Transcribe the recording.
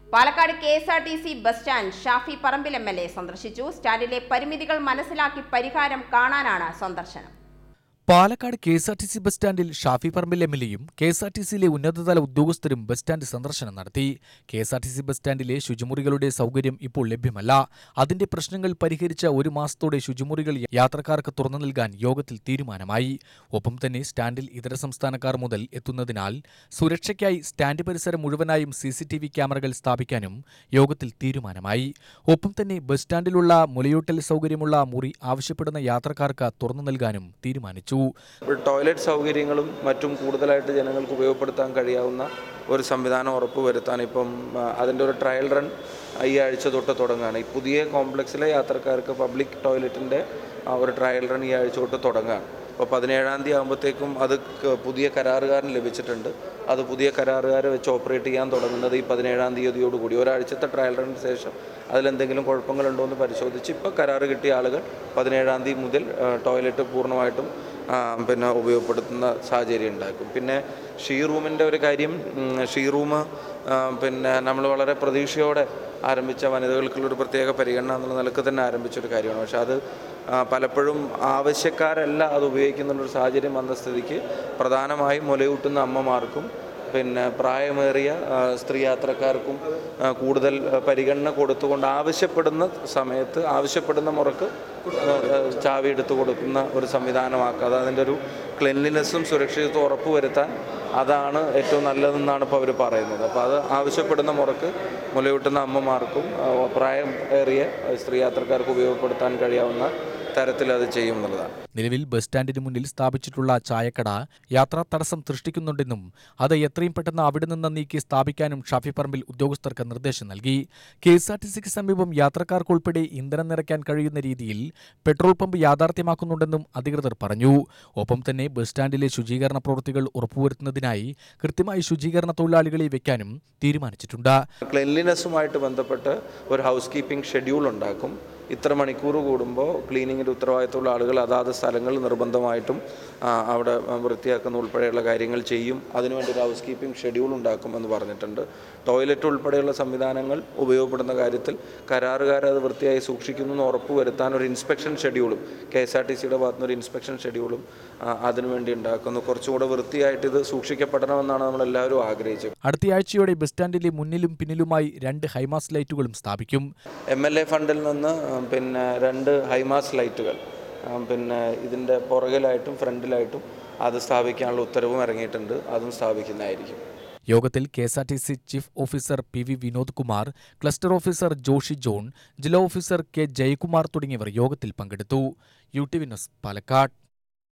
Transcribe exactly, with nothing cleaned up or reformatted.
Palakkad K S R T C bus stand Shafi Parambil M L A സന്ദർശിച്ചു. സ്റ്റാൻഡിലെ പരിമിതികൾ മനസ്സിലാക്കി പരിഹാരം കാണാനാണ് സന്ദർശനം. Palakkad K S R T C bus സ്റ്റാൻഡിൽ ഷാഫി പറമ്പിൽ എം എൽ എയും കെ എസ് ആർ ടി സിയിലെ ഉന്നതതല ഉദ്യോഗസ്ഥരും ബസ് സ്റ്റാൻഡ് സന്ദർശനം നടത്തി. K S R T C bus സ്റ്റാൻഡിലെ ശുചിമുറികളുടെ സൗകര്യം ഇപ്പോൾ ലഭ്യമല്ല. അതിന്റെ പ്രശ്നങ്ങൾ പരിഹരിച്ച ഒരു മാസത്തോടെ ശുചിമുറികൾ യാത്രക്കാർക്ക് തുറന്നു നൽകാൻ യോഗത്തിൽ തീരുമാനമായി. ഒപ്പം തന്നെ സ്റ്റാൻഡിൽ ഇതര സംസ്ഥാനക്കാർ മുതൽ എത്തുന്നതിനാൽ സുരക്ഷയ്ക്കായി സ്റ്റാൻഡ് പരിസരം മുഴുവനായും സി സി ടി വി ക്യാമറകൾ സ്ഥാപിക്കാനും യോഗത്തിൽ തീരുമാനമായി. ഒപ്പം തന്നെ ബസ് സ്റ്റാൻഡിലുള്ള മുലയൂട്ടൽ സൗകര്യമുള്ള മുറി ആവശ്യപ്പെടുന്ന യാത്രക്കാർക്ക് തുറന്നു നൽകാനും തീരുമാനിച്ചു. ടോയ്ലറ്റ് സൗകര്യങ്ങളും മറ്റും കൂടുതലായിട്ട് ജനങ്ങൾക്ക് ഉപയോഗപ്പെടുത്താൻ കഴിയാവുന്ന ഒരു സംവിധാനം ഉറപ്പുവരുത്താൻ ഇപ്പം അതിൻ്റെ ഒരു ട്രയൽ റൺ ഈ ആഴ്ച തൊട്ട് തുടങ്ങുകയാണ്. ഈ പുതിയ കോംപ്ലക്സിലെ യാത്രക്കാർക്ക് പബ്ലിക് ടോയ്ലറ്റിൻ്റെ ഒരു ട്രയൽ റൺ ഈ ആഴ്ച തൊട്ട് തുടങ്ങുകയാണ്. അപ്പോൾ പതിനേഴാം തീയതി ആകുമ്പോഴത്തേക്കും അത് പുതിയ കരാറുകാരന് ലഭിച്ചിട്ടുണ്ട്. അത് പുതിയ കരാറുകാരെ വെച്ച് ഓപ്പറേറ്റ് ചെയ്യാൻ തുടങ്ങുന്നത് ഈ പതിനേഴാം തീയതിയോടുകൂടി. ഒരാഴ്ചത്തെ ട്രയൽ റണ്ണിന് ശേഷം അതിലെന്തെങ്കിലും കുഴപ്പങ്ങളുണ്ടോ എന്ന് പരിശോധിച്ച് ഇപ്പോൾ കരാറ് കിട്ടിയ ആളുകൾ പതിനേഴാം തീയതി മുതൽ ടോയ്ലറ്റ് പൂർണ്ണമായിട്ടും പിന്നെ ഉപയോഗപ്പെടുത്തുന്ന സാഹചര്യം ഉണ്ടാക്കും. പിന്നെ ഷീ റൂമിൻ്റെ ഒരു കാര്യം, ഷീ റൂം പിന്നെ നമ്മൾ വളരെ പ്രതീക്ഷയോടെ ആരംഭിച്ച വനിതകൾക്കുള്ളൊരു പ്രത്യേക പരിഗണന എന്നുള്ള നിലക്ക് തന്നെ ആരംഭിച്ചൊരു കാര്യമാണ്. പക്ഷെ അത് പലപ്പോഴും ആവശ്യക്കാരല്ല അത് ഉപയോഗിക്കുന്നുള്ളൊരു സാഹചര്യം വന്ന സ്ഥിതിക്ക് പ്രധാനമായും മുലയൂട്ടുന്ന അമ്മമാർക്കും പിന്നെ പ്രായമേറിയ സ്ത്രീ യാത്രക്കാർക്കും കൂടുതൽ പരിഗണന കൊടുത്തുകൊണ്ട് ആവശ്യപ്പെടുന്ന സമയത്ത് ആവശ്യപ്പെടുന്ന മുറക്ക് ചാവി എടുത്തു കൊടുക്കുന്ന ഒരു സംവിധാനമാക്കുക. അതിൻ്റെ ഒരു ക്ലെൻലിനെസ്സും സുരക്ഷിതത്വം ഉറപ്പുവരുത്താൻ അതാണ് ഏറ്റവും നല്ലതെന്നാണ് ഇപ്പോൾ അവർ പറയുന്നത്. അപ്പോൾ അത് ആവശ്യപ്പെടുന്ന മുറക്ക് മുലയൂട്ടുന്ന അമ്മമാർക്കും പ്രായം ഏറിയ സ്ത്രീ യാത്രക്കാർക്ക് ഉപയോഗപ്പെടുത്താൻ കഴിയാവുന്ന തരത്തിൽ അത് ചെയ്യും എന്നുള്ളതാണ്. നിലവിൽ ബസ് സ്റ്റാൻഡിന് മുന്നിൽ സ്ഥാപിച്ചിട്ടുള്ള ചായക്കട യാത്രാ തടസ്സം സൃഷ്ടിക്കുന്നുണ്ടെന്നും അത് എത്രയും പെട്ടെന്ന് അവിടെ നിന്ന് നീക്കി സ്ഥാപിക്കാനും ഷാഫി പറമ്പിൽ ഉദ്യോഗസ്ഥർക്ക് നിർദ്ദേശം നൽകി. കെ എസ് ആർ ടി സിക്ക് സമീപം യാത്രക്കാർക്കുൾപ്പെടെ ഇന്ധനം നിറയ്ക്കാൻ കഴിയുന്ന രീതിയിൽ പെട്രോൾ പമ്പ് യാഥാർത്ഥ്യമാക്കുന്നുണ്ടെന്നും അധികൃതർ പറഞ്ഞു. ഒപ്പം തന്നെ ബസ് സ്റ്റാൻഡിലെ ശുചീകരണ പ്രവൃത്തികൾ ഉറപ്പുവരുത്തുന്നതിനായി കൃത്യമായി ശുചീകരണ തൊഴിലാളികളെ വെക്കാനും തീരുമാനിച്ചിട്ടുണ്ട്. ക്ലെൻലിനെസ്സുമായിട്ട് ബന്ധപ്പെട്ട് ഒരു ഹൗസ് കീപ്പിംഗ് ഷെഡ്യൂൾ ഉണ്ടാക്കും. ഇത്ര മണിക്കൂർ കൂടുമ്പോൾ ക്ലീനിങ്ങിൻ്റെ ഉത്തരവാദിത്തമുള്ള ആളുകൾ അതാത് സ്ഥലങ്ങൾ നിർബന്ധമായിട്ടും അവിടെ വൃത്തിയാക്കുന്ന ഉൾപ്പെടെയുള്ള കാര്യങ്ങൾ ചെയ്യും. അതിനുവേണ്ടി ഒരു ഹൗസ് കീപ്പിംഗ് ഷെഡ്യൂൾ ഉണ്ടാക്കും എന്ന് പറഞ്ഞിട്ടുണ്ട്. ടോയ്ലറ്റ് ഉൾപ്പെടെയുള്ള സംവിധാനങ്ങൾ ഉപയോഗപ്പെടുന്ന കാര്യത്തിൽ കരാറുകാർ അത് വൃത്തിയായി സൂക്ഷിക്കുന്നു എന്ന് ഉറപ്പുവരുത്താൻ ഒരു ഇൻസ്പെക്ഷൻ ഷെഡ്യൂളും കെ എസ് ആർ ടി സിയുടെ ഭാഗത്തുനിന്ന് ഒരു ഇൻസ്പെക്ഷൻ ഷെഡ്യൂളും അതിനുവേണ്ടി ഉണ്ടാക്കുന്നു. കുറച്ചുകൂടെ വൃത്തിയായിട്ട് ഇത് സൂക്ഷിക്കപ്പെടണമെന്നാണ് നമ്മളെല്ലാവരും ആഗ്രഹിച്ചത്. അടുത്തയാഴ്ചയോടെ ബസ് സ്റ്റാൻഡിലെ മുന്നിലും പിന്നിലുമായി രണ്ട് ഹൈമാസ് ലൈറ്റുകളും സ്ഥാപിക്കും. എം എൽ എ ഫണ്ടിൽ നിന്ന് പിന്നെ രണ്ട് ഹൈമാസ് ലൈറ്റുകൾ പിന്നെ ഇതിൻ്റെ പുറകിലായിട്ടും ഫ്രണ്ടിലായിട്ടും അത് സ്ഥാപിക്കാനുള്ള ഉത്തരവും ഇറങ്ങിയിട്ടുണ്ട്. അതും സ്ഥാപിക്കുന്നതായിരിക്കും. യോഗത്തിൽ K S R T C chief officer P V Vinod Kumar, cluster officer Joshi John, ജില്ലാ ഓഫീസർ കെ ജയകുമാർ തുടങ്ങിയവർ യോഗത്തിൽ പങ്കെടുത്തു. U T V news Palakkad.